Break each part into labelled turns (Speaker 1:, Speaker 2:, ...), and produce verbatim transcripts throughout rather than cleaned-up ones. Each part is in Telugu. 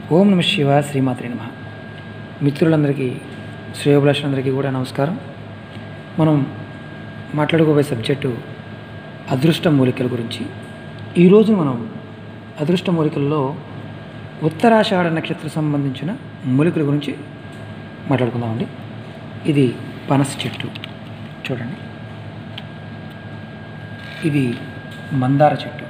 Speaker 1: ఓం నమ శివాయ శ్రీమాత్రే నమః. మిత్రులందరికీ శ్రేయోభిలాషులందరికీ కూడా నమస్కారం. మనం మాట్లాడుకోబోయే సబ్జెక్టు అదృష్ట మూలికల గురించి. ఈరోజు మనం అదృష్ట మూలికల్లో ఉత్తరాషాఢ నక్షత్రం సంబంధించిన మూలికల గురించి మాట్లాడుకుందామండి. ఇది పనస చెట్టు చూడండి, ఇది మందార చెట్టు.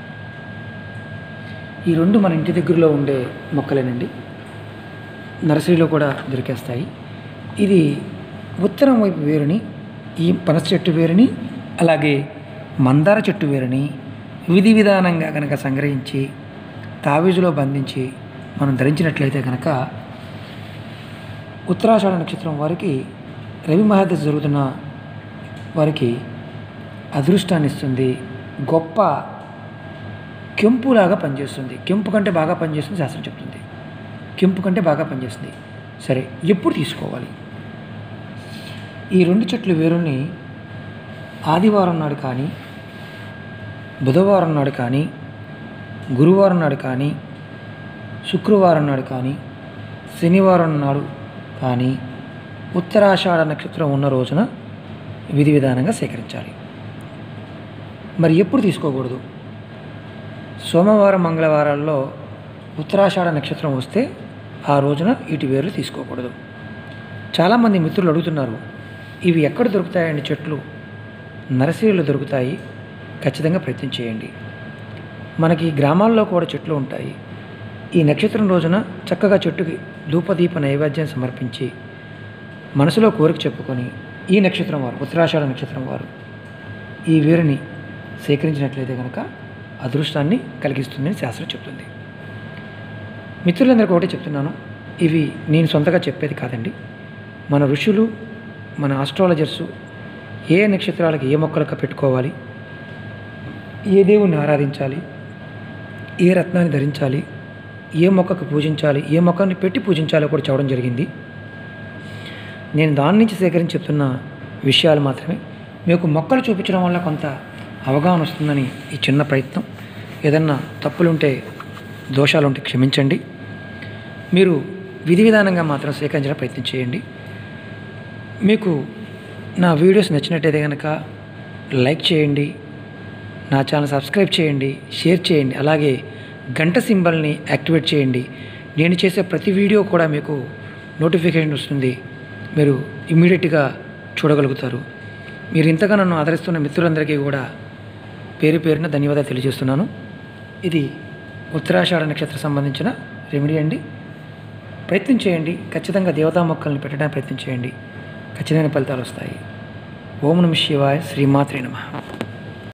Speaker 1: ఈ రెండు మన ఇంటి దగ్గరలో ఉండే మొక్కలేనండి, నర్సరీలో కూడా దొరికేస్తాయి. ఇది ఉత్తరం వైపు వేరుని, ఈ పనస చెట్టు వేరుని, అలాగే మందార చెట్టు వేరుని విధి విధానంగా కనుక సంగ్రహించి తావీజులో బంధించి మనం ధరించినట్లయితే కనుక ఉత్తరాషాఢ నక్షత్రం వారికి, రవి మహాదశ జరుగుతున్న వారికి అదృష్టాన్ని ఇస్తుంది. గొప్ప కెంపులాగా పనిచేస్తుంది. కెంపు కంటే బాగా పనిచేస్తుంది శాస్త్రం చెప్తుంది. కెంపు కంటే బాగా పనిచేస్తుంది. సరే, ఎప్పుడు తీసుకోవాలి? ఈ రెండు చెట్లు వేరుని ఆదివారం నాడు కానీ, బుధవారం నాడు కానీ, గురువారం నాడు కానీ, శుక్రవారం నాడు కానీ, శనివారం నాడు కానీ, ఉత్తరాషాఢ నక్షత్రం ఉన్న రోజున విధి విధానంగా సేకరించాలి. మరి ఎప్పుడు తీసుకోకూడదు? సోమవారం మంగళవారాల్లో ఉత్తరాషాఢ నక్షత్రం వస్తే ఆ రోజున వీటి వేర్లు తీసుకోకూడదు. చాలామంది మిత్రులు అడుగుతున్నారు, ఇవి ఎక్కడ దొరుకుతాయండి చెట్లు? నర్సరీలో దొరుకుతాయి, ఖచ్చితంగా ప్రయత్నం చేయండి. మనకి గ్రామాల్లో కూడా చెట్లు ఉంటాయి. ఈ నక్షత్రం రోజున చక్కగా చెట్టుకి ధూపదీప నైవేద్యం సమర్పించి మనసులో కోరిక చెప్పుకొని, ఈ నక్షత్రం వారు, ఉత్తరాషాఢ నక్షత్రం వారు ఈ వేరుని సేకరించినట్లయితే కనుక అదృష్టాన్ని కలిగిస్తుందని శాస్త్రం చెప్తుంది. మిత్రులందరికీ ఒకటే చెప్తున్నాను, ఇవి నేను సొంతగా చెప్పేది కాదండి. మన ఋషులు, మన ఆస్ట్రాలజర్సు ఏ నక్షత్రాలకు ఏ మొక్కలకు పెట్టుకోవాలి, ఏ దేవుణ్ణి ఆరాధించాలి, ఏ రత్నాన్ని ధరించాలి, ఏ మొక్కకు పూజించాలి, ఏ మొక్కని పెట్టి పూజించాలో కూడా చెప్పడం జరిగింది. నేను దాని నుంచి సేకరించి చెప్తున్న విషయాలు మాత్రమే. మీకు మొక్కలు చూపించడం వల్ల కొంత అవగాహన వస్తుందని ఈ చిన్న ప్రయత్నం. ఏదన్నా తప్పులుంటే, దోషాలుంటే క్షమించండి. మీరు విధి విధానంగా మాత్రం సేకరించడం ప్రయత్నం చేయండి. మీకు నా వీడియోస్ నచ్చినట్టయితే కనుక లైక్ చేయండి, నా ఛానల్ సబ్స్క్రైబ్ చేయండి, షేర్ చేయండి, అలాగే గంట సింబల్ని యాక్టివేట్ చేయండి. నేను చేసే ప్రతి వీడియో కూడా మీకు నోటిఫికేషన్ వస్తుంది, మీరు ఇమ్మీడియట్గా చూడగలుగుతారు. మీరు ఇంతగా నన్ను ఆదరిస్తున్న మిత్రులందరికీ కూడా పేరు పేరున ధన్యవాదాలు తెలియజేస్తున్నాను. ఇది ఉత్తరాషాఢ నక్షత్రం సంబంధించిన రెమెడీ అండి. ప్రయత్నం చేయండి, ఖచ్చితంగా దేవతా మొక్కల్ని పెట్టడానికి ప్రయత్నం చేయండి, ఖచ్చితమైన ఫలితాలు వస్తాయి. ఓం నమః శివాయ శ్రీమాత్రే నమః.